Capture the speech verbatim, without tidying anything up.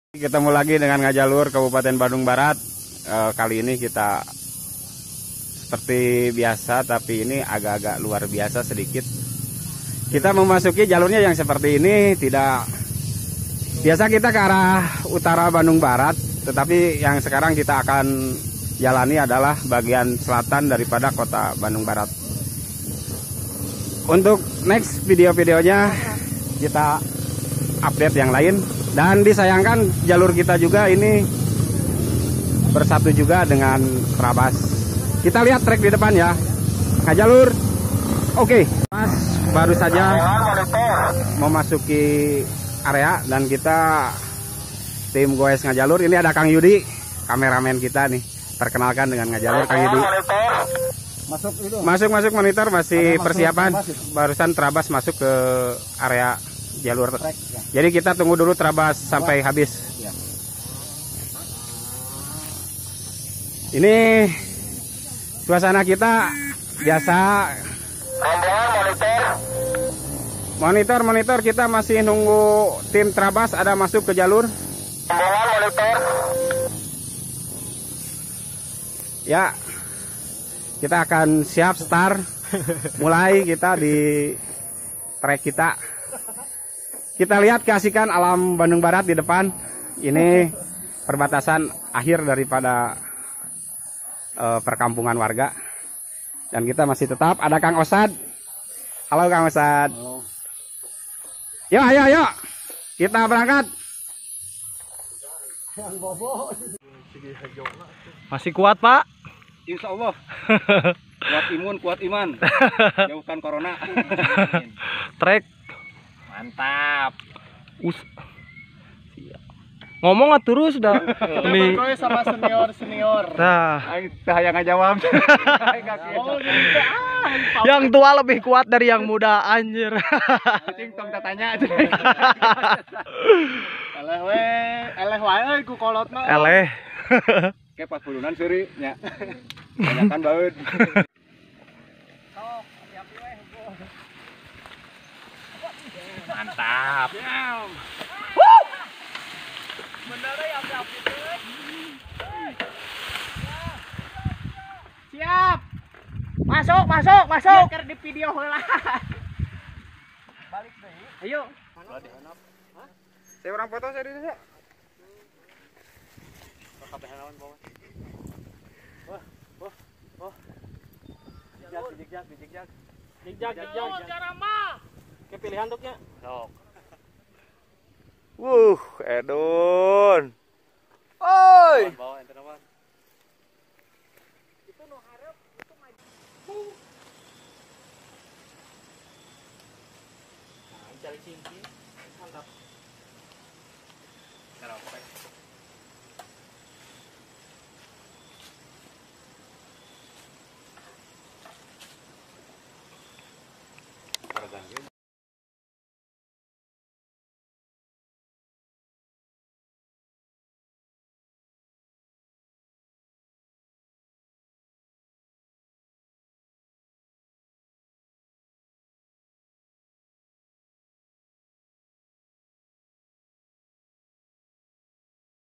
Ketemu lagi dengan Ngajalur Kabupaten Bandung Barat. E, kali ini kita seperti biasa, tapi ini agak-agak luar biasa sedikit. Kita memasuki jalurnya yang seperti ini. Tidak biasa kita ke arah utara Bandung Barat, tetapi yang sekarang kita akan jalani adalah bagian selatan daripada kota Bandung Barat. Untuk next video-videonya kita update yang lain. Dan disayangkan jalur kita juga ini bersatu juga dengan Trabas. Kita lihat trek di depan ya. Ngajalur. Oke, Mas baru saja memasuki area dan kita tim Goes Ngajalur. Ini ada Kang Yudi, kameramen kita nih. Perkenalkan dengan Ngajalur, Kang Yudi. Masuk itu. Masuk masuk monitor masih Ada persiapan. Trabas itu. Barusan Trabas masuk ke area jalur. Trek, ya. Jadi kita tunggu dulu Trabas sampai habis. Ya. Ini suasana kita biasa. Monitor monitor kita masih nunggu tim Trabas ada masuk ke jalur. Ya, kita akan siap start. Mulai kita di trek kita. Kita lihat keasikan alam Bandung Barat di depan. Ini perbatasan akhir daripada uh, perkampungan warga. Dan kita masih tetap ada Kang Osad. Halo Kang Osad. Halo. Yuk, ayo, ayo. Kita berangkat. Masih kuat, Pak? Insya Allah. Kuat imun, kuat iman. Jauhkan corona. Trek. Mantap. Us. Ngomong nggak terus dah. Demi. Sama senior senior. Nah, Saya nggak jawab. yang tua lebih kuat dari yang muda, anjir. Cing tong tanya. Eleh we, eleh wae ku kolotna. Eleh. Ke pas puluhan seuri nya. Banyakan baeud. Mantap. Siap. Masuk, masuk, masuk. Biar di video heula. Balik deui. Ayo. Saya orang foto saya di sini. Wah, wah, wah. Jigjag, jigjag, jigjag. Jigjag, jigjag. Carama. Ke pilihan tuknya. Sok. Wuh, Edun. Oi. Bawa ente nawan. Itu nu hareup, itu maju. Nah, cari cingki. Mantap. Keropek.